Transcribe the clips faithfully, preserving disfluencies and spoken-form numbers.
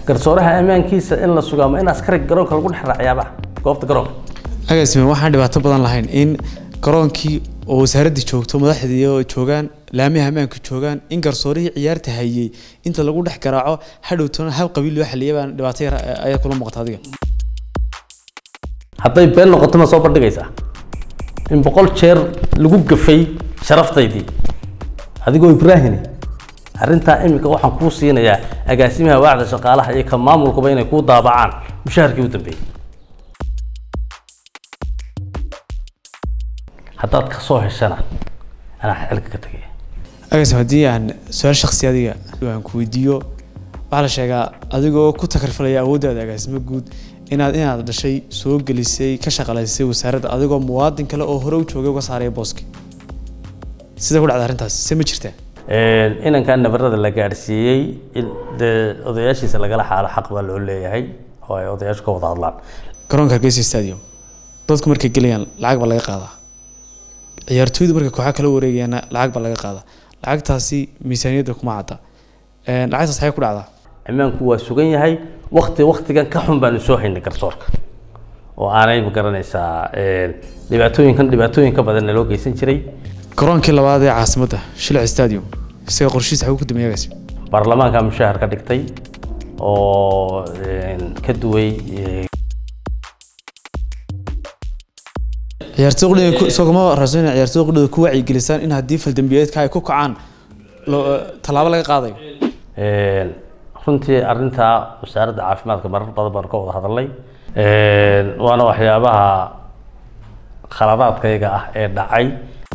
garsooraha ammaankiisa in la sugaamo in askariga garoonka lagu dhex raaciyaaba goobta garoonka agaasime waxaan dhibaato badan lahayn in garoonkii oo wasaaradii joogto madaxdii oo joogaan laamaha ammaanka joogaan in garsoorihii ciyaarta hayay inta lagu dhex garaaco hadhowtana hal qabiil loo xaliyay baan dhibaato yar ayaa kula muuqata adiga hadday been noqoto ma soo bandhigaysaa in boqol jeer lagu gafay sharaftaydi adigoo Ibraahim arinta imika waxaan ku siinayaa agaasimaha waaxda shaqaalaha iyo ka maamulkuba inay ku daabacaan mushaharkii u dambeeyay haddaad ka soo heshana ana xilka ka tagay agaasime haddii aan su'aal shakhsi adiga aan ku weydiiyo waxaa la sheegaa adigoo ku takarfalaya awooddaada agaasime guud inaad inaad dhashay soo gelisay ka shaqalaysay wasaaradda adigoo muwaadin kale oo hore u joogay uga saaray booski sida ku dhacday arrintaas si ma jirtaa een inankan nabarada la gaarsiiyay in odayaashiisa lagala xaalo xaq baa loo leeyahay oo ay odayaashu ka wada hadlaan garoonka Hargeysa Stadium dadku markay galayaan lacag baa laga qaadaa ciyaartooydu markay kooxaha kala wareegayaan lacag baa laga qaadaa lacagtaasi miisaaniyadda kuma cadda een lacagtaas waxay ku dhacdaa ammaanku waa sugan yahay waqti waqtigan ka xun baan soo haynay garsoorka oo aanay ma garanaysaa ee dhibaatooyinkan dhibaatooyin ka badan loo geysan jiray garoonkii labaad ee caasimadda Shilaac Stadium isaga qorshihiisa waxa uu ku dambeeyay baarlamaanka mushahar ka dhigtay oo ka duway ciyaartooyda soo kama raasina ciyaartooyda ku wacyi gelisaan in haddii fal dambiyeedka ay ku kacaan talaabo laga qaadayo ee runtii arinta wasaaradda caafimaadka marar badan baan ka wada hadalnay waana waxyaabaha khaladaadkayga ah ee dhacay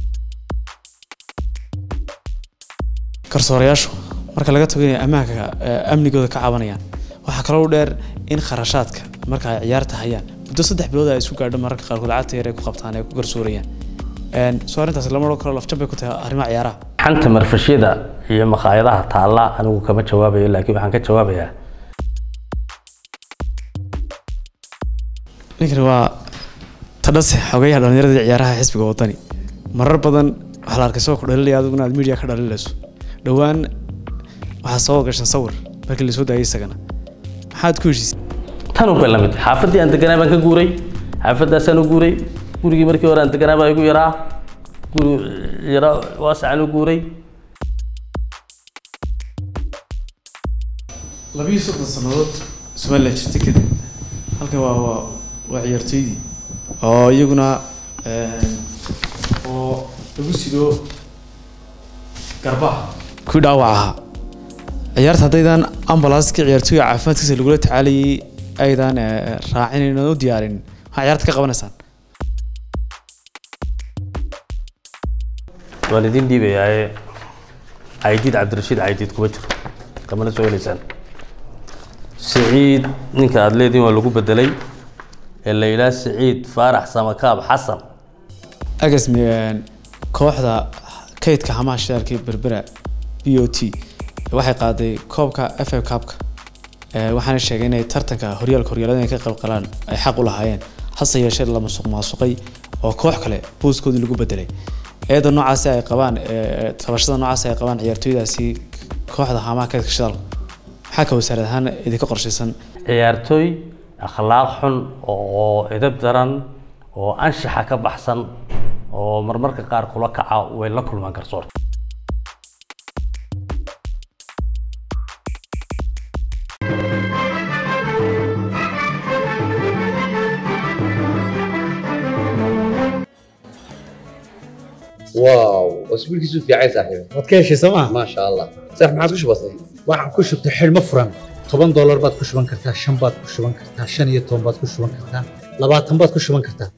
garsoorayaashu marka laga tago inay ammaanka amnigooda ka cabanayaan waxa kale oo dheer in kharashaadka marka ay ciyaarta hayaan muddo saddex bilood ay isku gaadho mararka qaar lacagta yar ay ku qabtaan ay ku garsoorayaan een soo arintaas lama karo lafjab ay ku tahay arrimaha ciyaaraha xanta marfashada iyo maqaayadaha taala anigu kama jawaabayo laakiin waxaan ka jawaabayaa ninkan waa tadhas xogayaha dhalinyarada ciyaaraha xisbiga wadani marar badan waxa la arkay soo ku dhalilay adiguna aad media ka dhalilayso dhawaan waxa soo gashan sawir markii la soo daayay isagana maxaad ku heshiisay tan ugu lamid xaafadii aan deganaa baan ka guuray xaafadaas aan u guuray gurigii markii hore aan deganaa baa igu yaraa guri yara waasaan u guuray labiyo soddon sanadood Soomaaliya jirtay kadib halkan waa waa ciyaartooydii oo iyaguna ee oo lagu sido garbaha ku dhaawaca ciyaarta hadaydan ambulance ka ciyaartooy caafimaadkiisa lagu la tacaaliyay aydan raacinayno u diyaarin waxa ciyaarta ka qabanaysaan والدين دي بي عيديد عبد الرشيد عيديد كوجر كمان سؤال لسان سعيد نك أدليدين ولا جو بدلي الليلة سعيد فرح سمكاب حسن أجلس من كوحدة كيت كحماش شاركي بربرة بي أو تي واحد قاضي كوبكا إف إف كابكا waxaan sheegay inay tartanka horyaalka horyaalada ka qayb qalaan ay xaq u lahaayeen hase yeeshee lama suuq maasuqay oo koox kale booskoodii lagu bedelay eedo noocaas ay qabaan tabashada noocaas ay qabaan ciyaartooydaasi kooxda hamaha ka shaqal waxa ka wasaaradahan idinka qorshaysan ciyaartooy akhlaaq xun oo edeb daran oo anshaxa ka baxsan oo marmarka qaar kula kaca way la kulmaan garsoorka واو اسبوع كيسو في عايز صاحبي wadkeeshi sama ما شاء الله صح ما عادش بسيط waxaan ku shubtay xilmo furan toban dollar baad ku shuban kartaa shan baad ku shuban kartaa shan iyo toban baad ku shuban kartaa labaatan baad ku shuban kartaa